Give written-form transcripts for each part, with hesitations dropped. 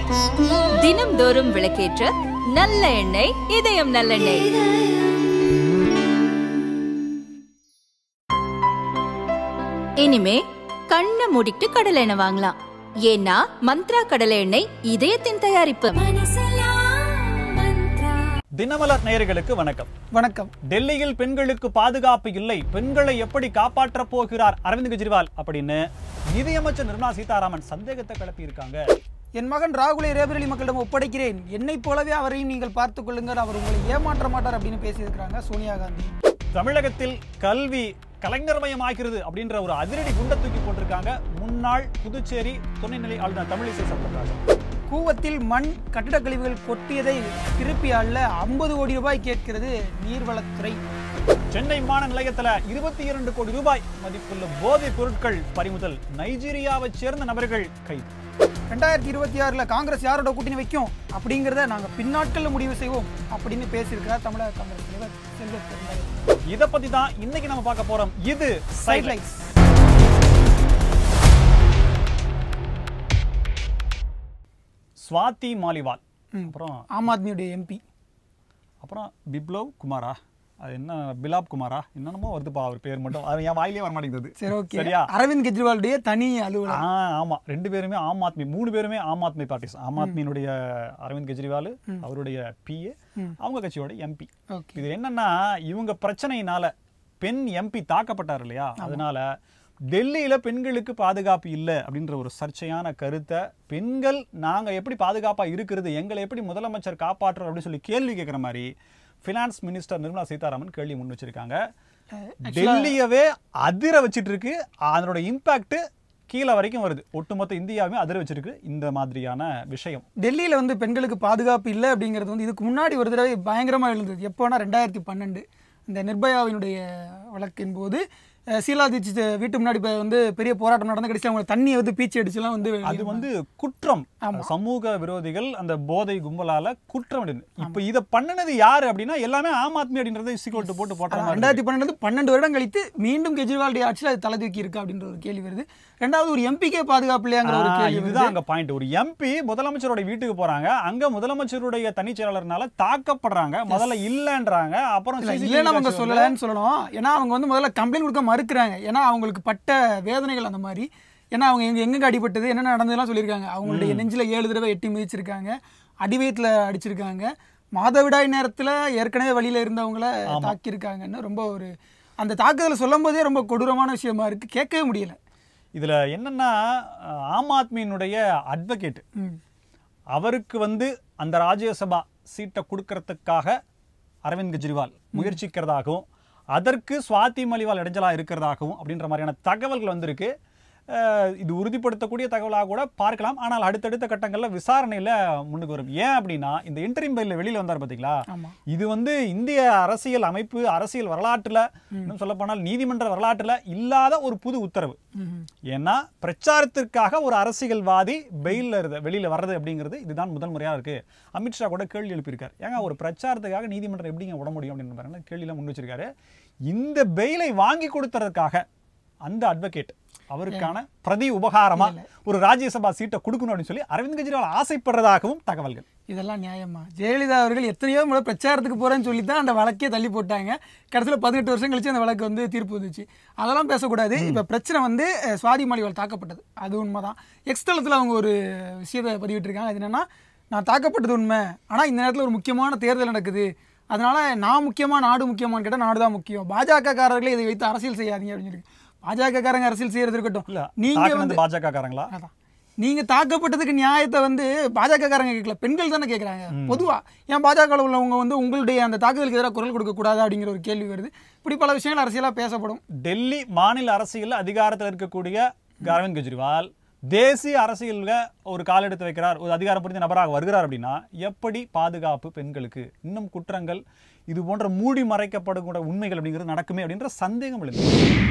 தினம்தோறும் விளக்கேற்ற நல்ல எண்ணெய் இதயம் நல்லெண்ணெய். இனிமே கண்ணை மூடிட்டு கடலை எண்ணெய் வாங்கலாம். ஏன்னா மந்த்ரா கடலை எண்ணெய் இதயத்தின் தயாரிப்பு. தினமலர் நேயர்களுக்கு வணக்கம். வணக்கம். டெல்லியில் பெண்களுக்கு பாதுகாப்பு இல்லை, பெண்களை எப்படி காப்பாற்ற போகிறார் அரவிந்த் கெஜ்ரிவால் அப்படின்னு நிதியமைச்சர் நிர்மலா சீதாராமன் சந்தேகத்தை கிளப்பி இருக்காங்க. என் மகன் ராகுலை ரேபரேலி மக்களிடம் ஒப்படைக்கிறேன், என்னை போலவே அவரையும் நீங்கள் பார்த்துக் கொள்ளுங்கள், அவர் உங்களை ஏமாற்ற மாட்டார் அப்படின்னு பேசியிருக்கிறாங்க சோனியா காந்தி. தமிழகத்தில் கல்வி கலைஞர்மயமாகிறது அப்படின்ற ஒரு அதிரடி குண்டை தூக்கி போட்டிருக்காங்க முன்னாள் புதுச்சேரி துணைநிலை ஆளுநர் தமிழிசை சவுந்தரராஜன். கூவத்தில் மண் கட்டிடக் கழிவுகள் கொட்டியதை திருப்பி அள்ள 50 கோடி ரூபாய் கேட்கிறது நீர்வளத்துறை. சென்னை விமான நிலையத்தில் 22 கோடி ரூபாய் மதிப்புள்ள போதைப் பொருட்கள் பறிமுதல். நைஜீரியாவை சேர்ந்த நபர்கள் கைது. 2026 காங்கிரஸ் யாரோட கூட்டணி வைக்கும் அப்படிங்கிறத நாங்கள் பின்னாட்களில் முடிவு செய்வோம் அப்படின்னு பேசியிருக்கிறார் தமிழக காங்கிரஸ் தலைவர் செல்வ பெருந்தகை. இதை பத்தி தான் இன்னைக்கு நம்ம பார்க்க போறோம். இது சைட்லைன்ஸ். ஸ்வாதி மாலிவால், அப்புறம் ஆம் ஆத்மியுடைய எம்பி, அப்புறம் பிப்ளவ் குமாரா, அது என்ன பிலாப் குமாரா, என்னென்னமோ வருதுப்பா அவர் பேர் மட்டும், அது என் வாயிலே வர மாட்டேங்குது. சரி, ஓகே. சரியா, அரவிந்த் கெஜ்ரிவாலுடைய தனி அலுவலர். ஆமா, 2 பேருமே ஆம் ஆத்மி, 3 பேருமே ஆம் ஆத்மி பார்ட்டிஸ். ஆம் ஆத்மியினுடைய அரவிந்த் கெஜ்ரிவால், அவருடைய பிஏ, அவங்க கட்சியோட எம்பி. இது என்னன்னா, இவங்க பிரச்சனையினால பெண் எம்பி தாக்கப்பட்டார் இல்லையா, அதனால டெல்லியில பெண்களுக்கு பாதுகாப்பு இல்லை அப்படின்ற ஒரு சர்ச்சையான கருத்தை, பெண்கள் நாங்க எப்படி பாதுகாப்பா இருக்கிறது, எங்களை எப்படி முதலமைச்சர் காப்பாற்றுறோம் அப்படின்னு சொல்லி கேள்வி கேட்கிற மாதிரி ஃபினான்ஸ் மினிஸ்டர் நிர்மலா சீதாராமன் கேள்வி முன் வச்சிருக்காங்க. டெல்லியவே அதிர வச்சிட்டு இருக்கு. அதனோட இம்பாக்ட் கீழே வரைக்கும் வருது. ஒட்டுமொத்த இந்தியாவே அதிர வச்சிருக்கு இந்த மாதிரியான விஷயம். டெல்லியில வந்து பெண்களுக்கு பாதுகாப்பு இல்லை அப்படிங்கிறது வந்து இதுக்கு முன்னாடி ஒரு தடவை பயங்கரமா எழுந்தது. எப்போனா 2012 இந்த நிர்பயாவினுடைய வழக்கின் போது ஷீலா தீட்சித் வீட்டு முன்னாடி வந்து பெரிய போராட்டம் நடந்த கடைசியில் அவங்க தண்ணியை வந்து பீச்சு அடிச்சுலாம் வந்து அது வந்து குற்றம். சமூக விரோதிகள் அந்த போதை கும்பலால குற்றம். இப்ப இதை பண்ணினது யாரு அப்படின்னா எல்லாமே ஆம் ஆத்மி அப்படின்றத சிக்கோட்டு போட்டு போட்டாங்க. 2012 12 வருடம் கழித்து மீண்டும் கெஜ்ரிவாலுடைய ஆட்சியில் அது தலை தூக்கி இருக்கு அப்படின்ற ஒரு கேள்வி வருது. ரெண்டாவது, ஒரு எம்பிக்கே பாதுகாப்பு இல்லையாங்கிற ஒரு கேள்வி. இதுதான் அங்க பாயிண்ட். ஒரு எம்பி முதலமைச்சரோட வீட்டுக்கு போறாங்க, அங்க முதலமைச்சருடைய தனி செயலாளர்னால தாக்கப்படுறாங்க. முதல்ல இல்லன்றாங்க, அப்புறம் இல்லைன்னு அவங்க சொல்லலன்னு சொல்லணும். ஏன்னா அவங்க வந்து முதல்ல கம்ப்ளைண்ட் கொடுக்க மறுக்கிறாங்க. ஏன்னா அவங்களுக்கு பட்ட வேதனைகள் அந்த மாதிரி. ஏன்னா அவங்க எங்க அடிபட்டது, என்ன நடந்ததுலாம் சொல்லியிருக்காங்க. அவங்களுடைய நெஞ்சில 7 தடவை எட்டி மிதிச்சிருக்காங்க, அடிவயத்தில் அடிச்சிருக்காங்க, மாதவிடாய் நேரத்தில் ஏற்கனவே வழியில இருந்தவங்கள தாக்கியிருக்காங்கன்னு ரொம்ப ஒரு அந்த தாக்குதலை சொல்லும் போதே ரொம்ப கொடூரமான விஷயமா இருக்கு. கேட்கவே முடியல. இதுல என்னன்னா, ஆம் ஆத்மியினுடைய அட்வொகேட் அவருக்கு வந்து அந்த ராஜ்யசபா சீட்டை கொடுக்கறதுக்காக அரவிந்த் கெஜ்ரிவால் முயற்சிக்கிறதாகவும், அதற்கு ஸ்வாதி மாலிவால் இடைஞ்சலா இருக்கிறதாகவும் அப்படின்ற மாதிரியான தகவல்கள் வந்திருக்கு. இது உறுதிப்படுத்தக்கூடிய தகவலாக கூட பார்க்கலாம். ஆனால் அடுத்தடுத்த கட்டங்களில் விசாரணையில் முன்னுக்கு வரும். ஏன் அப்படின்னா, இந்த இன்டரிம் பில்ல வெளியில் வந்தார் பார்த்தீங்களா, இது வந்து இந்திய அரசியல் அமைப்பு, அரசியல் வரலாற்றில், இன்னும் சொல்லப்போனால் நீதிமன்ற வரலாற்றில் இல்லாத ஒரு புது உத்தரவு. ஏன்னா பிரச்சாரத்திற்காக ஒரு அரசியல்வாதி வெளியில் வர்றது அப்படிங்கிறது இதுதான் முதல் முறையாக இருக்கு. அமித்ஷா கூட கேள்வி எழுப்பியிருக்காரு, ஏங்க ஒரு பிரச்சாரத்துக்காக நீதிமன்றம் எப்படிங்க விட முடியும் அப்படின்னு கேள்வியெல்லாம் முன் வச்சிருக்காரு. இந்த பெயிலை வாங்கி கொடுத்ததற்காக அந்த அட்வொகேட் அவருக்கான பிரதி உபகாரமா ஒரு ராஜ்யசபா சீட்டை கொடுக்கணும் அப்படின்னு சொல்லி அரவிந்த் கெஜ்ரிவால் ஆசைப்படுறதாகவும் தகவல்கள். இதெல்லாம் நியாயமா? ஜெயலலிதா அவர்கள் எத்தனையோ முறை பிரச்சாரத்துக்கு போறேன்னு சொல்லி தான் அந்த வழக்கே தள்ளி போட்டாங்க. கடைசியில் 18 வருஷம் கழிச்சு அந்த வழக்கு வந்து தீர்ப்பு வந்துச்சு. அதெல்லாம் பேசக்கூடாது. இப்போ பிரச்சனை வந்து ஸ்வாதி மாலிவால் தாக்கப்பட்டது, அது உண்மைதான். எக்ஸ்தலத்தில் அவங்க ஒரு விஷயத்தை பதிவிட்டிருக்காங்க. அது என்னன்னா, நான் தாக்கப்பட்டது உண்மை, ஆனால் இந்த நேரத்தில் ஒரு முக்கியமான தேர்தல் நடக்குது, அதனால நான் முக்கியமா நாடு முக்கியமானு கேட்டால் நாடு தான் முக்கியம், பாஜக காரர்களே இதை வைத்து அரசியல் செய்யாதீங்க அப்படின்னு சொல்லி. பாஜக காரங்க அரசியல் செய்யறது இருக்கட்டும், நீங்க வந்து பாஜக காரங்களா, நீங்க தாக்கப்பட்டதுக்கு நியாயத்தை வந்து பாஜக காரங்க கேட்கல, பெண்கள் தானே கேட்கறாங்க. பொதுவா ஏன் பாஜக உள்ளவங்க வந்து உங்களுடைய அந்த தாக்குதலுக்கு எதிராக குரல் கொடுக்க கூடாது அப்படிங்கிற ஒரு கேள்வி வருது. இப்படி பல விஷயங்கள் அரசியலா பேசப்படும். டெல்லி மாநில அரசியல் அதிகாரத்தில் இருக்கக்கூடிய அரவிந்த் கெஜ்ரிவால் தேசிய அரசியல்ல ஒரு கால் எடுத்து வைக்கிறார், ஒரு அதிகாரம் புரிந்த நபராக வருகிறார் அப்படின்னா எப்படி பாதுகாப்பு பெண்களுக்கு, இன்னும் குற்றங்கள் இது போன்ற மூடி மறைக்கப்படக்கூடிய உண்மைகள் அப்படிங்கிறது நடக்குமே அப்படின்ற சந்தேகம் எழுது.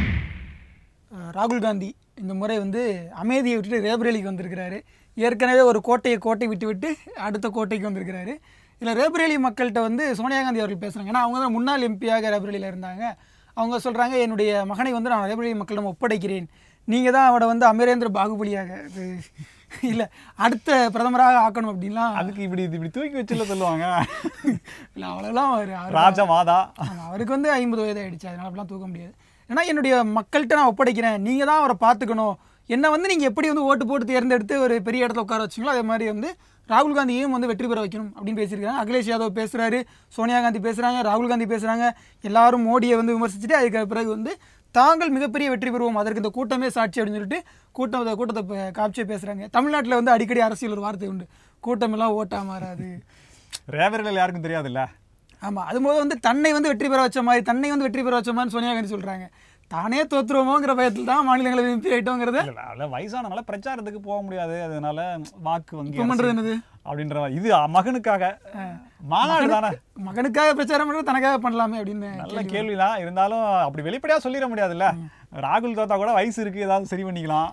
ராகுல் காந்தி இந்த முறை வந்து அமைதியை விட்டுட்டு ரேபரேலிக்கு வந்திருக்கிறாரு. ஏற்கனவே ஒரு கோட்டை விட்டு அடுத்த கோட்டைக்கு வந்திருக்கிறாரு. இதில் ரேபரேலி மக்கள்கிட்ட வந்து சோனியா காந்தி அவர்கள் பேசுகிறாங்க. ஏன்னா அவங்க தான் முன்னாள் எம்பியாக ரேபரேலியில் இருந்தாங்க. அவங்க சொல்கிறாங்க, என்னுடைய மகனை வந்து நான் ரேபரேலி மக்களிடம் ஒப்படைக்கிறேன், நீங்கள் தான் அவனை வந்து அமரேந்திர பாகுபலியாக இல்லை அடுத்த பிரதமராக ஆக்கணும் அப்படின்லாம் அதுக்கு இப்படி தூக்கி வச்சுல சொல்லுவாங்க. இல்லை அவ்வளோலாம் ராஜா மாதா அவருக்கு வந்து 50 வயது ஆயிடுச்சு, அதனால அப்படிலாம் தூக்க முடியாது. ஏன்னா என்னுடைய மக்கள்கிட்ட நான் ஒப்படைக்கிறேன், நீங்கள் தான் அவரை பார்த்துக்கணும், என்னை வந்து நீங்கள் எப்படி வந்து ஓட்டு போட்டு தேர்ந்தெடுத்து ஒரு பெரிய இடத்துல உட்கார வச்சிங்களோ அதே மாதிரி வந்து ராகுல் காந்தியையும் வந்து வெற்றி பெற வைக்கணும் அப்படின்னு பேசியிருக்காங்க. அகிலேஷ் யாதவ் பேசுகிறாரு, சோனியா காந்தி பேசுகிறாங்க, ராகுல் காந்தி பேசுகிறாங்க. எல்லாரும் மோடியை வந்து விமர்சிச்சுட்டு அதுக்கு பிறகு வந்து தாங்கள் மிகப்பெரிய வெற்றி பெறுவோம், அதற்கு இந்த கூட்டமே சாட்சி அப்படின்னு சொல்லிட்டு கூட்டத்தை காட்சியை பேசுகிறாங்க. தமிழ்நாட்டில் வந்து அடிக்கடி அரசியல் ஒரு வார்த்தை உண்டு, கூட்டமெல்லாம் ஓட்டா மாறாது. ரேவர்கள் யாருக்கும் தெரியாதுல்ல. ஆமாம், அதுபோது வந்து தன்னை வந்து வெற்றி பெற வச்ச மாதிரி சோனியா காந்தி சொல்கிறாங்க. தானே தோற்றுருவோங்கிற பயத்தில் தான் மாநிலங்களை எம்பி ஆகிட்டோங்கிறத. வயசானனால பிரச்சாரத்துக்கு போக முடியாது, அதனால வாக்கு வங்கி என்னது அப்படின்ற இது மகனுக்காக மாநாடு தானே, மகனுக்காக பிரச்சாரம் பண்ணுறது தனக்காக பண்ணலாமே அப்படின்னு நல்ல கேள்விதான். இருந்தாலும் அப்படி வெளிப்படையாக சொல்லிட முடியாதுல்ல. ராகுல் தோத்தா கூட வயசு இருக்குது, ஏதாவது சரி பண்ணிக்கலாம்.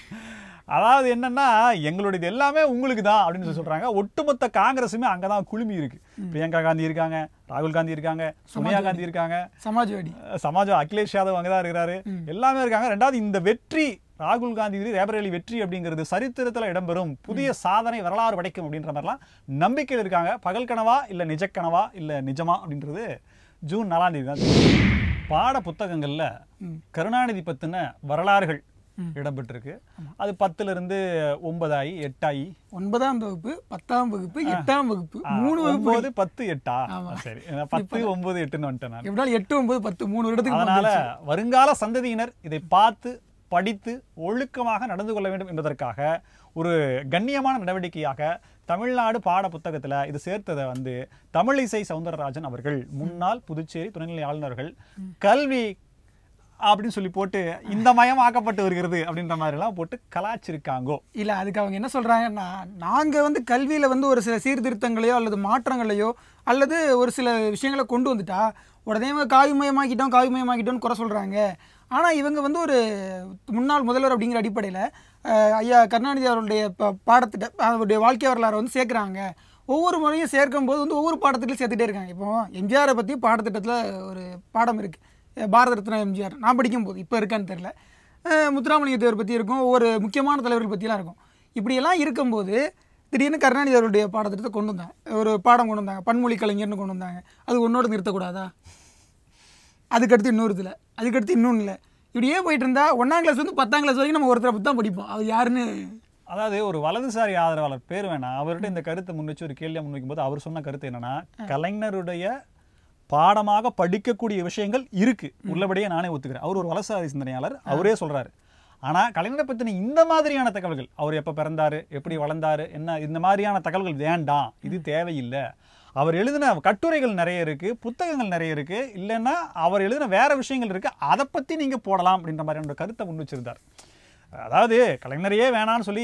அதாவது என்னன்னா எங்களுடைய எல்லாமே உங்களுக்கு தான் அப்படின்னு சொல்றாங்க. ஒட்டுமொத்த காங்கிரஸுமே அங்கதான் குழுமி இருக்கு. பிரியங்கா காந்தி இருக்காங்க, ராகுல் காந்தி இருக்காங்க, சோனியா காந்தி இருக்காங்க, சமாஜ்வாடி அகிலேஷ் யாதவ் அங்கதான் இருக்கிறாரு, எல்லாமே இருக்காங்க. ரெண்டாவது இந்த வெற்றி ராகுல் காந்தி ரேபரேலி வெற்றி அப்படிங்கிறது சரித்திரத்துல இடம்பெறும், புதிய சாதனை வரலாறு படைக்கும் அப்படின்ற மாதிரிலாம் நம்பிக்கையில் இருக்காங்க. பகல் கனவா இல்ல நிஜக்கனவா இல்ல நிஜமா அப்படின்றது ஜூன் 4ஆம் தேதி தான். பாட புத்தகங்கள்ல கருணாநிதி பத்தின வரலாறுகள் இடம்பெற்றிருக்கு. அது 10ல இருந்து 9 ஆகி 8 ஆகி 9ஆம் வகுப்பு 10ஆம் வகுப்பு 8ஆம் வகுப்பு 3 வகுப்பு 9 10 8 சரி 10 9 8ன்னு வந்துட்டேன் நான். எப்படினாலும் 8 9 10 3 வருடத்துக்கு. அதனால வருங்கால சந்ததியினர் இதை பார்த்து படித்து ஒழுக்கமாக நடந்து கொள்ள வேண்டும் என்பதற்காக ஒரு கண்ணியமான நடவடிக்கையாக தமிழ்நாடு பாட புத்தகத்துல இது சேர்த்ததை வந்து தமிழிசை சவுந்தரராஜன் அவர்கள், முன்னாள் புதுச்சேரி துணைநிலை ஆளுநர்கள், கல்வி அப்படின்னு சொல்லி போட்டு இந்த மயம் ஆக்கப்பட்டு வருகிறது அப்படின்ற மாதிரி எல்லாம் போட்டு கலாச்சிருக்காங்கோ. இல்லை, அதுக்கு அவங்க என்ன சொல்றாங்கன்னா, நாங்கள் வந்து கல்வியில வந்து ஒரு சில சீர்திருத்தங்களையோ அல்லது மாற்றங்களையோ அல்லது ஒரு சில விஷயங்களை கொண்டு வந்துட்டா உடனே காவிமயமாக்கிட்டோம்னு குறை சொல்றாங்க. ஆனால் இவங்க வந்து ஒரு முன்னாள் முதல்வர் அப்படிங்கிற அடிப்படையில் ஐயா கருணாநிதி அவருடைய பாடத்திட்ட அவருடைய வாழ்க்கை வரலாறை வந்து சேர்க்குறாங்க. ஒவ்வொரு முறையும் சேர்க்கும் போது வந்து ஒவ்வொரு பாடத்திட்டையும் சேர்த்துட்டே இருக்காங்க. இப்போ எம்ஜிஆரை பற்றி பாடத்திட்டத்தில் ஒரு பாடம் இருக்குது, பாரத ரத்னா எம்ஜிஆர். நான் படிக்கும்போது இப்போ இருக்கான்னு தெரில. முத்துராமலிங்க தேவர் பற்றி இருக்கும், ஒவ்வொரு முக்கியமான தலைவர்கள் பற்றிலாம் இருக்கும். இப்படியெல்லாம் இருக்கும்போது திடீர்னு கருணாநிதி அவருடைய பாடத்திட்டத்தை கொண்டு வந்தாங்க, ஒரு பாடம் கொண்டு வந்தாங்க, பன்மொழி கலைஞர்னு கொண்டு வந்தாங்க. அது ஒன்னோடு நிறுத்தக்கூடாதா? அதுக்கடுத்து இன்னொருத்தில், அதுக்கடுத்து இன்னொன்று இல்லை, இப்படியே போயிட்டு இருந்தா 1ஆம் கிளாஸ் வந்து 10ஆம் கிளாஸ் வரைக்கும் நம்ம ஒருத்தரை பற்றி தான் படிப்போம். அது யாருன்னு, அதாவது ஒரு வலதுசாரி ஆதரவாளர் பேர் வேணாம், அவர்கிட்ட இந்த கருத்தை முன்வச்சு ஒரு கேள்வியாக முன்வைக்கும் போது அவர் சொன்ன கருத்து என்னன்னா, கலைஞருடைய பாடமாக படிக்கக்கூடிய விஷயங்கள் இருக்கு, உள்ளபடியே நானே ஒத்துக்கிறேன். அவர் ஒரு வலதுசாரி சிந்தனையாளர், அவரே சொல்றாரு. ஆனா கலைஞரை பத்தின இந்த மாதிரியான தகவல்கள், அவர் எப்ப பிறந்தாரு, எப்படி வளர்ந்தாரு, என்ன, இந்த மாதிரியான தகவல்கள் வேண்டாம், இது தேவையில்லை. அவர் எழுதின கட்டுரைகள் நிறைய இருக்கு, புத்தகங்கள் நிறைய இருக்கு, இல்லைன்னா அவர் எழுதின வேற விஷயங்கள் இருக்கு, அதை பத்தி நீங்க போடலாம் அப்படின்ற மாதிரியான கருத்தை முன் வச்சிருந்தார். அதாவது கலைஞரையே வேணான்னு சொல்லி,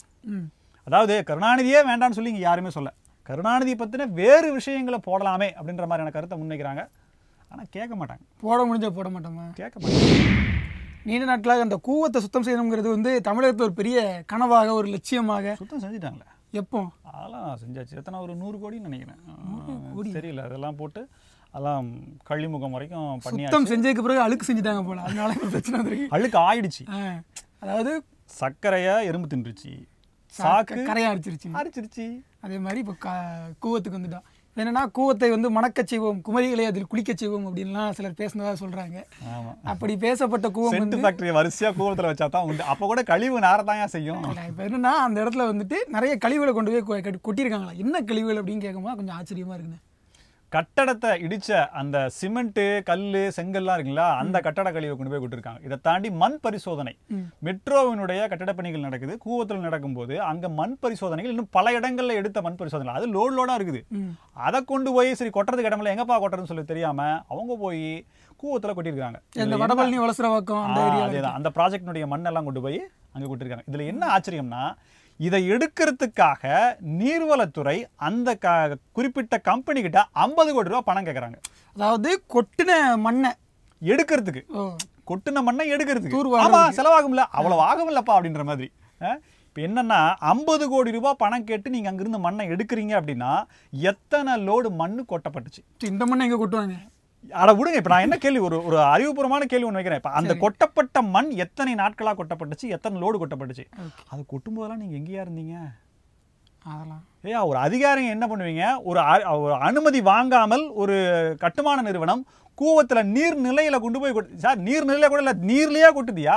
அதாவது கருணாநிதியே வேண்டான்னு சொல்லி இங்க யாருமே சொல்ல, கருணாநிதி பத்தின வேறு விஷயங்களை போடலாமே அப்படின்ற மாதிரியான கருத்தை முன்வைக்கிறாங்க. ஆனா கேட்க மாட்டாங்க. போட முடிஞ்சா போட மாட்டோமா? கேட்க மாட்டாங்க. நீண்ட நாட்களாக அந்த கூவத்தை சுத்தம் செய்யணுங்கிறது வந்து தமிழகத்தில் ஒரு பெரிய கனவாக, ஒரு லட்சியமாக. சுத்தம் செஞ்சுட்டாங்களே எப்போ? அதெல்லாம் செஞ்சாச்சு. எத்தனை, ஒரு 100 கோடின்னு நினைக்கிறேன், தெரியல. அதெல்லாம் போட்டு அதெல்லாம் கள்ளிமுகம் வரைக்கும் பண்ணி சுத்தம் செஞ்சதுக்கு பிறகு அழுக்கு செஞ்சுட்டாங்க போல, அதனால பிரச்சனை வந்துருக்கு. அழுக்கு ஆயிடுச்சு. அதாவது சர்க்கரையை எறும்பு தின்றுச்சு, சாக்கு கரையா அரிச்சிருச்சு. அதே மாதிரி இப்போ கூவத்துக்கு வந்துட்டோம். என்னன்னா கூவத்தை வந்து மணக்கச் செய்வோம், குமரிகளை அதில் குளிக்கச் செய்வோம் அப்படின்லாம் சிலர் பேசினதா சொல்றாங்க. அப்படி பேசப்பட்ட கூவம் வந்து ஃபேக்டரி வரிசையா கூவத்துல வச்சா தான் உண்டு. அப்ப கூட கழிவு நேரத்தான் செய்யும். இப்போ என்னன்னா அந்த இடத்துல வந்துட்டு நிறைய கழிவுகளை கொண்டு போய் கொட்டியிருக்காங்களா. என்ன கழிவுகள் அப்படின்னு கேட்கும்போது கொஞ்சம் ஆச்சரியமா இருக்குங்க. கட்டடத்தை இடிச்ச அந்த சிமெண்ட், கல்லு, செங்கல்லாம் இருக்குங்களா, அந்த கட்டட கழிவை கொண்டு போய் கொடுத்துருக்காங்க. இதை தாண்டி மண் பரிசோதனை, மெட்ரோவினுடைய கட்டட பணிகள் நடக்குது, கூவத்தில் நடக்கும்போது அங்க மண் பரிசோதனைகள் இன்னும் பல இடங்கள்ல எடுத்த மண் பரிசோதனை, அது லோடா இருக்குது. அதை கொண்டு போய் சரி கொட்டுறதுக்கு இடம்ல எங்கப்பா கொட்டுறதுன்னு சொல்லி தெரியாம அவங்க போய் கூவத்துல கொட்டிருக்காங்க. வடபழனி வலசரவாக்கம் அந்த ப்ராஜெக்டினுடைய மண்ணெல்லாம் கொண்டு போய் அங்க கொட்டிருக்காங்க. இதுல என்ன ஆச்சரியம்னா, இதை எடுக்கிறதுக்காக நீர்வளத்துறை அந்த குறிப்பிட்ட கம்பெனி கிட்ட 50 கோடி ரூபாய் பணம் கேட்கறாங்க. அதாவது கொட்டின மண்ணை எடுக்கிறதுக்கு, கொட்டின மண்ணை எடுக்கிறதுக்கு ஆமா செலவாகும்ல, அவ்வளவு ஆகும்லப்பா அப்படின்ற மாதிரி. இப்போ என்னன்னா 50 கோடி ரூபாய் பணம் கேட்டு நீங்க அங்கிருந்து மண்ணை எடுக்கிறீங்க அப்படின்னா எத்தனை லோடு மண்ணு கொட்டப்பட்டுச்சு. இந்த மண்ணை எங்க கொட்டுவாங்க? அட விடுங்க. இப்ப நான் என்ன கேள்வி, ஒரு அறிவுபூர்வமான கேள்வி ஒன்று வைக்கிறேன். இப்ப அந்த கொட்டப்பட்ட மண் எத்தனை நாட்களா கொட்டப்பட்டுச்சு, எத்தனை லோடு கொட்டப்பட்டுச்சு, அது கொட்டும் போதெல்லாம் நீங்க எங்கேயா இருந்தீங்க? அதெல்லாம் ஒரு அதிகாரிங்க என்ன பண்ணுவீங்க, ஒரு அனுமதி வாங்காமல் ஒரு கட்டுமான நிறுவனம் கூவத்துல நீர்நிலையில கொண்டு போய் சார், நீர்நிலையில கூட இல்ல, நீர்லயே கொட்டுதியா?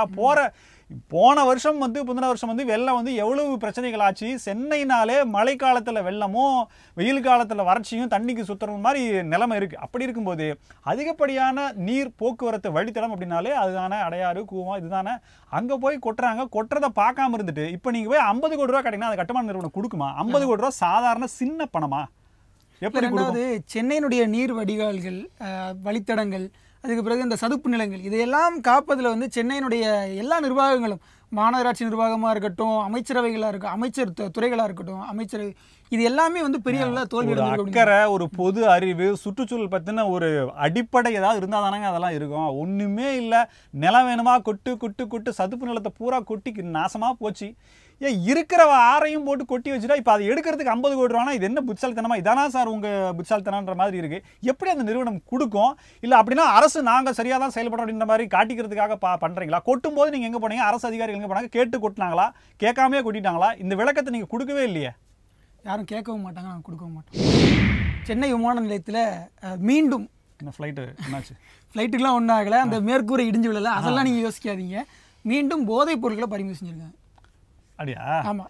போன வருஷம் முந்தின வருஷம் வெள்ளம் எவ்வளவு பிரச்சனைகள் ஆச்சு. சென்னைனாலே மழை காலத்துல வெள்ளமும் வெயில் காலத்துல வறட்சியும் தண்ணிக்கு சுத்துற மாதிரி நிலைமை இருக்கு. அப்படி இருக்கும்போது அதிகப்படியான நீர் போக்குவரத்து வழித்தடம் அப்படின்னாலே அதுதானே அடையாறு, கூவம், இதுதானே. அங்க போய் கொட்டுறாங்க. கொட்டுறதை பார்க்காம இருந்துட்டு இப்ப நீங்க போய் 50 கோடி ரூபாய் கேட்டீங்கன்னா அது கட்டுமான நிறுவனம் கொடுக்குமா? 50 கோடி ரூபாய் சாதாரண சின்ன பணமா? எப்படி? சென்னையினுடைய நீர் வடிகால்கள், வழித்தடங்கள், அதுக்கு பிறகு இந்த சதுப்பு நிலங்கள், இதையெல்லாம் காப்பதில் சென்னையினுடைய எல்லா நிர்வாகங்களும், மாநகராட்சி நிர்வாகமாக இருக்கட்டும், அமைச்சரவைகளாக இருக்கட்டும், அமைச்சர் துறைகளாக இருக்கட்டும், அமைச்சரவை, இது எல்லாமே பெரிய அளவில் தோல்வி. அக்கறை, ஒரு பொது அறிவு, சுற்றுச்சூழல் பற்றின ஒரு அடிப்படை ஏதாவது இருந்தால் தானங்க அதெல்லாம் இருக்கும். ஒன்றுமே இல்லை. நிலம் வேணுமா, கொட்டு சதுப்பு நிலத்தை பூரா கொட்டி நாசமாக போச்சு. இருக்கிற ஆறையும் போட்டு கொட்டி வச்சுட்டா இப்போ அதை எடுக்கிறதுக்கு 50 கோடி ரூபானா இது என்ன புட்சாலித்தனமா? இதானா சார் உங்கள் புட்சாலித்தனன்ற மாதிரி இருக்குது. எப்படி அந்த நிறுவனம் கொடுக்கும்? இல்லை அப்படின்னா அரசு நாங்கள் சரியாக தான் செயல்படுறோம் அப்படின்ற மாதிரி காட்டிக்கிறதுக்காக பண்ணுறீங்களா? கொட்டும் போது நீங்கள் எங்கே போனீங்க? அரசு அதிகாரிகள் எங்கே போனாங்க? கேட்டு கொட்டினாங்களா, கேட்காமே கொட்டிட்டாங்களா? இந்த விளக்கத்தை நீங்கள் கொடுக்கவே இல்லையே. யாரும் கேட்கவும் மாட்டாங்க, நாங்கள் கொடுக்கவும் மாட்டோம். சென்னை விமான நிலையத்தில் மீண்டும் ஃப்ளைட்டு என்னாச்சு? ஃப்ளைட்டுக்கெலாம் ஒன்றும் ஆகலை, அந்த மேற்கூரை இடிஞ்சு விழலை, அதெல்லாம் நீங்கள் யோசிக்காதீங்க. மீண்டும் போதைப் பொருட்களை பறிமுதல் செஞ்சுருக்காங்க. அப்படியா? ஆமாம்.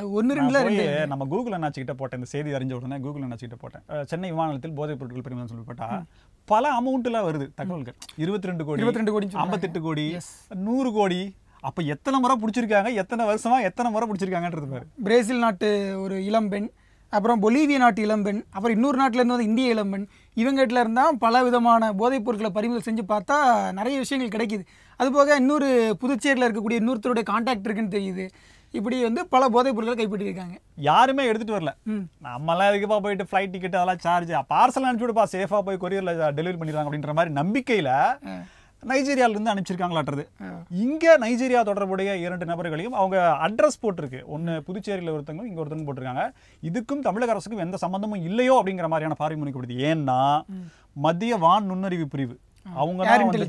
1-2 நம்ம கூகுள் என்னாச்சுக்கிட்ட போட்டேன். இந்த செய்தி அறிஞ்ச உடனே கூகுள் என்னாச்சுக்கிட்ட போட்டேன். சென்னை விமான நிலையத்தில் போதைப் பொருட்கள் பறிமுதல் சொல்லப்பட்டா பல அமௌண்ட்ல வருது தகவல்கள். 22 கோடி, 58 கோடி, 100 கோடி. அப்ப எத்தனை முறை பிடிச்சிருக்காங்க, எத்தனை வருஷமா எத்தனை முறை பிடிச்சிருக்காங்கன்றது பாரு. பிரேசில் நாட்டு ஒரு இளம்பெண், அப்புறம் பொலிவியா நாட்டு இளம்பெண், அப்புறம் இன்னொரு நாட்டில் இருந்து இந்திய இளம்பெண், இவங்ககிட்ட இருந்தால் பல விதமான போதைப் பொருட்களை பறிமுதல் செஞ்சு பார்த்தா நிறைய விஷயங்கள் கிடைக்குது. அதுபோக இன்னொரு புதுச்சேரியில் இருக்கக்கூடிய இன்னொருத்தருடைய கான்டாக்ட் இருக்குன்னு தெரியுது. இப்படி பல போதைப் பொருட்களை கைப்பற்றிருக்காங்க. யாருமே எடுத்துட்டு வரல. நம்மளாம் இதுக்குப்பா போயிட்டு ஃப்ளைட் டிக்கெட் அதெல்லாம் சார்ஜ், பார்சல் அனுப்பிச்சு விடுப்பா, சேஃபா போய் கொரியர்ல டெலிவரி பண்ணிடுவாங்க அப்படின்ற மாதிரி நம்பிக்கையில நைஜீரியாவிலிருந்து அனுப்பிச்சிருக்காங்களாட்டுறது. இங்கே நைஜீரியா தொடர்புடைய 2 நபர்களையும் அவங்க அட்ரஸ் போட்டிருக்கு. ஒன்று புதுச்சேரியில் ஒருத்தவங்க, இங்கே ஒருத்தவங்க போட்டிருக்காங்க. இதுக்கும் தமிழக அரசுக்கும் எந்த சம்பந்தமும் இல்லையோ அப்படிங்கிற மாதிரியான பார்வை முன்வைக்கப்படுது. ஏன்னா மத்திய வான் நுண்ணறிவு பிரிவு அவங்க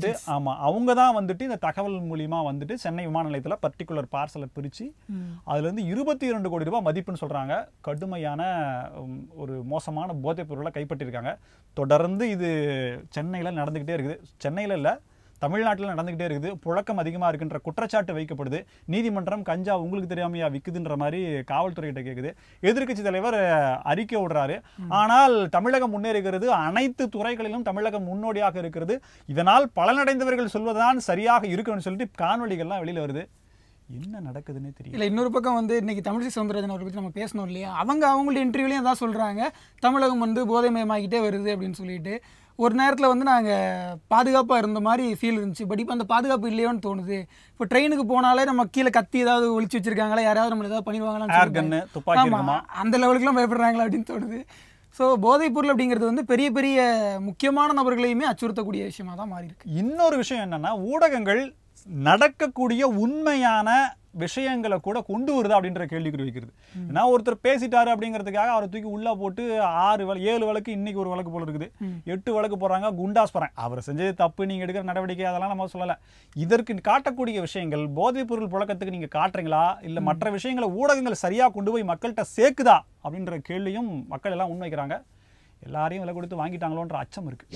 தான் வந்துட்டு இந்த தகவல் மூலியமா சென்னை விமான நிலையத்துல பர்டிகுலர் பார்சலை பிரிச்சு அதுல இருந்து 22 கோடி ரூபாய் மதிப்புன்னு சொல்றாங்க. கடுமையான ஒரு மோசமான போதைப் பொருளை கைப்பற்றிருக்காங்க. தொடர்ந்து இது சென்னையில நடந்துகிட்டே இருக்குது. சென்னையில இல்ல, தமிழ்நாட்டில் நடந்துகிட்டே இருக்குது. புழக்கம் அதிகமாக இருக்குன்ற குற்றச்சாட்டு வைக்கப்படுது. நீதிமன்றம் கஞ்சா உங்களுக்கு தெரியாமையா விற்குதுன்ற மாதிரி காவல்துறையிட்ட கேட்குது. எதிர்க்கட்சி தலைவர் அறிக்கை விடுறாரு. ஆனால் தமிழகம் முன்னேறுகிறது, அனைத்து துறைகளிலும் தமிழகம் முன்னோடியாக இருக்கிறது, இதனால் பலனடைந்தவர்கள் சொல்வதுதான் சரியாக இருக்குன்னு சொல்லிட்டு காணொலிகள்லாம் வெளியில் வருது. என்ன நடக்குதுன்னே தெரியல. இல்லை, இன்னொரு பக்கம் இன்னைக்கு தமிழிசை சவுந்தரராஜன் அவரை பற்றி நம்ம பேசணும் இல்லையா, அவங்களுடைய இன்டர்வியூலையும் தான் சொல்கிறாங்க, தமிழகம் போதைமயமாகிட்டே வருது அப்படின்னு சொல்லிட்டு. ஒரு நேரத்தில் நாங்கள் பாதுகாப்பாக இருந்த மாதிரி ஃபீல் இருந்துச்சு. பட் இப்போ அந்த பாதுகாப்பு இல்லையோன்னு தோணுது. இப்போ ட்ரெயினுக்கு போனாலே நம்ம கீழே கத்தி ஏதாவது ஒழிச்சு வச்சிருக்காங்களா, யாராவது நம்மளை ஏதாவது பண்ணிடுவாங்களான்னு, ஆமாம், அந்த லெவலுக்குலாம் பயப்படுறாங்களா அப்படின்னு தோணுது. ஸோ போதைப் பொருள் அப்படிங்கிறது பெரிய பெரிய முக்கியமான நபர்களையுமே அச்சுறுத்தக்கூடிய விஷயமா தான் மாறி இருக்கு. இன்னொரு விஷயம் என்னன்னா, ஊடகங்கள் நடக்கக்கூடிய உண்மையான விஷயங்களை கூட கொண்டு வருது அப்படின்ற கேள்விக்குறி வைக்கிறது. ஏன்னா ஒருத்தர் பேசிட்டாரு அப்படிங்கிறதுக்காக அவரை தூக்கி உள்ள போட்டு 7 வழக்கு, இன்னைக்கு ஒரு வழக்கு போல இருக்குது, 8 வழக்கு போறாங்க, குண்டாஸ் போறாங்க. அவர் செஞ்சது தப்பு, நீங்க எடுக்கிற நடவடிக்கை அதெல்லாம் நம்ம சொல்லல. இதற்கு காட்டக்கூடிய விஷயங்கள் போதைப் பொருள் புழக்கத்துக்கு நீங்க காட்டுறீங்களா, இல்ல மற்ற விஷயங்களை ஊடகங்கள் சரியா கொண்டு போய் மக்கள்கிட்ட சேர்க்குதா அப்படின்ற கேள்வியும் மக்கள் எல்லாம் முன்வைக்கிறாங்க. எல்லாரையும் விலை கொடுத்து வாங்கிட்டாங்களோன்ற அச்சம் இருக்கு.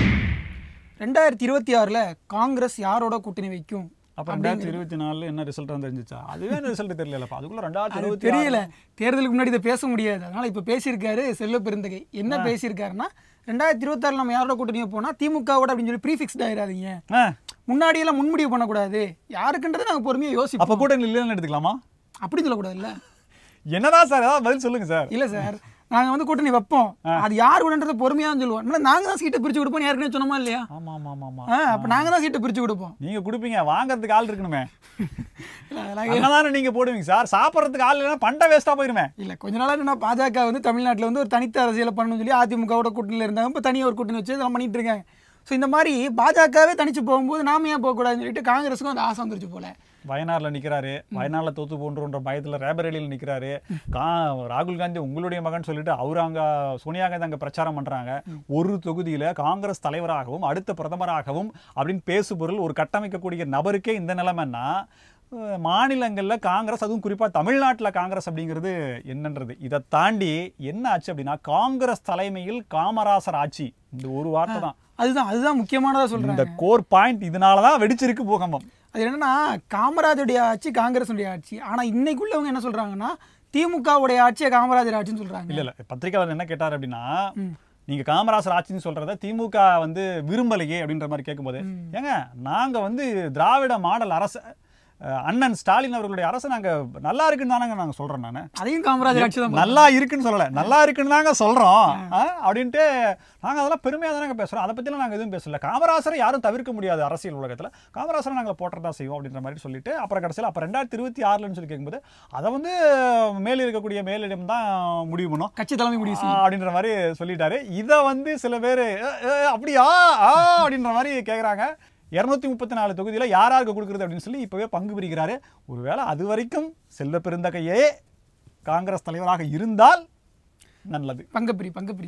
2026 காங்கிரஸ் யாரோட கூட்டணி வைக்கும்? அப்ப 2024 என்ன ரிசல்ட் தெரிஞ்சிச்சா? அதுவே ரிசல்ட் தெரியலப்பா. அதுக்குள்ள 2026 தெரியல. தேர்தலுக்கு முன்னாடி இதை பேச முடியாது. அதனால இப்ப பேசியிருக்காரு செல்வ பெருந்தகை. என்ன பேசியிருக்காருன்னா, 2026 நம்ம யாரோட கூட்டணியை போனா திமுகவோட அப்படின்னு சொல்லி ப்ரீஃபிக்ஸ்ட் ஆயிடாதீங்க, முன்னாடியெல்லாம் முன்முடிவு பண்ணக்கூடாது, யாருக்குன்றதை நாங்கள் பொறுமையாக யோசிப்போம். அப்போ கூட்டணி இல்லைன்னு எடுத்துக்கலாமா? அப்படி சொல்லக்கூடாது. இல்லை என்னதான் சார், ஏதாவது பதில் சொல்லுங்க சார். இல்லை சார், நாங்கள் கூட்டணி வைப்போம், அது யார் கூடன்றதை பொறுமையாக சொல்லுவோம். நாங்கள் தான் சீட்டை பிரித்து கொடுப்போம், யாருக்குன்னு சொன்னோமா இல்லையா? ஆமாம் ஆமாம் ஆமாம். அப்போ நாங்கள் தான் சீட்டை பிரித்து கொடுப்போம். நீங்கள் கொடுப்பீங்க, வாங்குறதுக்கு ஆள் இருக்கணுமே. அதனால நீங்கள் போடுவீங்க சார். சாப்பிட்றதுக்கு ஆள் இல்லைன்னா பண்டை வேஸ்ட்டாக போயிருமே. இல்லை, கொஞ்ச நாளாக என்ன பாஜக தமிழ்நாட்டில் ஒரு தனித்த அரசியலை பண்ணணும்னு சொல்லி அதிமுகவோட கூட்டணியில் இருந்தாங்க. இப்போ தனியாக ஒரு கூட்டணி வச்சு இதெல்லாம் பண்ணிட்டு இருக்காங்க. ஸோ இந்த மாதிரி பாஜகவே தனிச்சு போகும்போது நாம ஏன் போகக்கூடாதுன்னு சொல்லிட்டு காங்கிரஸுக்கும் அந்த ஆசை வந்துருச்சு போல. வயநாடுல நிக்கிறாரு, வயநாடுல தோத்து போன்ற பயத்துல ரேபரேலியில் நிக்கிறாரு. ராகுல் காந்தி உங்களுடைய மகன் சொல்லிட்டு அவரு அங்க சோனியா காந்தி அங்க பிரச்சாரம் பண்றாங்க. ஒரு தொகுதியில காங்கிரஸ் தலைவராகவும் அடுத்த பிரதமராகவும் அப்படின்னு பேசுபொருள் ஒரு கட்டமைக்கக்கூடிய நபருக்கே இந்த நிலைமைன்னா மாநிலங்கள்ல காங்கிரஸ், அதுவும் குறிப்பா தமிழ்நாட்டுல காங்கிரஸ் அப்படிங்கிறது என்னன்றது. இதை தாண்டி என்ன ஆச்சு அப்படின்னா காங்கிரஸ் தலைமையில் காமராசர் ஆட்சி. இந்த ஒரு வார்த்தை தான், அதுதான் முக்கியமானதா சொல்றேன். இந்த கோர் பாயிண்ட். இதனாலதான் வெடிச்சிருக்கு பூகம்பம். அது என்னன்னா காமராஜருடைய ஆட்சி காங்கிரஸுடைய ஆட்சி. ஆனா இன்னைக்குள்ளவங்க என்ன சொல்றாங்கன்னா திமுகவுடைய ஆட்சியை காமராஜர் ஆட்சின்னு சொல்றாங்க. இல்ல பத்திரிகையாளர் என்ன கேட்டார் அப்படின்னா, நீங்க காமராஜர் ஆட்சின்னு சொல்றத திமுக விரும்பலையே அப்படின்ற மாதிரி கேட்கும்போது, ஏங்க நாங்க திராவிட மாடல் அரசு அண்ணன் ஸ்டாலின் அவர்களுடைய அரசு நாங்க நல்லா இருக்குன்னு தானங்க நாங்க சொல்றோம். நானு அதையும் காமராஜர் ஆட்சி தான் நல்லா இருக்குன்னு சொல்லல, நல்லா இருக்குன்னு தாங்க சொல்றோம் அப்படின்ட்டு நாங்க அதெல்லாம் பெருமையா தானங்க பேசுறோம். அதை பத்திலாம் நாங்க எதுவும் பேசல. காமராசரை யாரும் தவிர்க்க முடியாது அரசியல் உலகத்துல, காமராசரை நாங்க போட்டுறதா செய்வோம் அப்படின்ற மாதிரி சொல்லிட்டு அப்புறம் கடைசியில் அப்ப 2026 சொல்லி கேட்கும்போது அதை மேல் இருக்கக்கூடிய மேலிடம் தான் முடிவு பண்ணும், கட்சி தலைமை முடிவு அப்படின்ற மாதிரி சொல்லிட்டாரு. இதை சில பேர் அப்படியா அப்படின்ற மாதிரி கேக்குறாங்க. 234 தொகுதியில யாருக்கு கொடுக்குறது அப்படின்னு சொல்லி இப்பவே பங்கு பிரிக்கிறாரு. ஒருவேளை அது வரைக்கும் செல்வ பெருந்தகையே காங்கிரஸ் தலைவராக இருந்தால் நல்லது. பங்குபிரி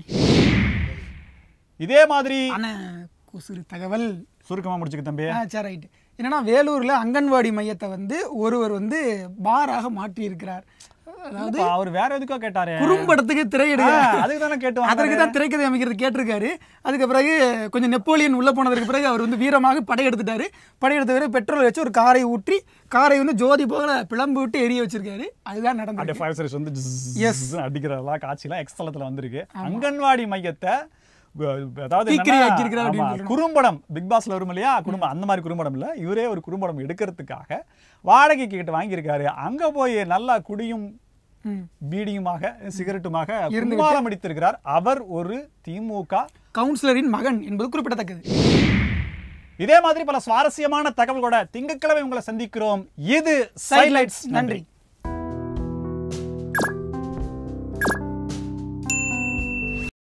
இதே மாதிரி தகவல் சுருக்கமா முடிச்சுக்க தம்பி. சரி, ரைட். என்னன்னா வேலூர்ல அங்கன்வாடி மையத்தை ஒருவர் பாராக மாற்றி இருக்கிறார். அதாவது அவர் வேற எதுக்கோ கேட்டாரு, குறும்படத்துக்கு திரையிடுங்க, அதுக்கு தானே கேட்டோம், அதற்கு தான் திரைக்கதை அமைக்கிறது கேட்டிருக்காரு. அதுக்கு பிறகு கொஞ்சம் நெப்போலியன் உள்ள போனதுக்கு பிறகு அவர் வீரமாக படையெடுத்துட்டாரு. படையெடுத்த பிறகு பெட்ரோல் வச்சு ஒரு காரை ஊற்றி காரை ஜோதி போல பிளம்பு விட்டு எரிய வச்சிருக்காரு. அதுதான் நடந்தது. அடிக்கிறதெல்லாம் காட்சியெல்லாம் எக்ஸ்தலத்துல வந்திருக்கு. அங்கன்வாடி மையத்தை அதாவது குறும்படம் பிக் பாஸ்ல வரும் இல்லையா, குடும்பம் அந்த மாதிரி குறும்படம் இல்ல, இவரே ஒரு குறும்படம் எடுக்கிறதுக்காக வாடகைக்கு கிட்ட வாங்கியிருக்காரு. அங்க போய் நல்லா குடியும் பீடியுமாக சிகரெட்டுமாக கும்மாளம் அடித்திருக்கிறார். அவர் ஒரு திமுக கவுன்சிலரின் மகன் என்பது குறிப்பிடத்தக்கது. இதே மாதிரி பல சுவாரஸ்யமான தகவல்களோட திங்கட்கிழமை உங்களை சந்திக்கிறோம். இது சைலைட்ஸ். நன்றி.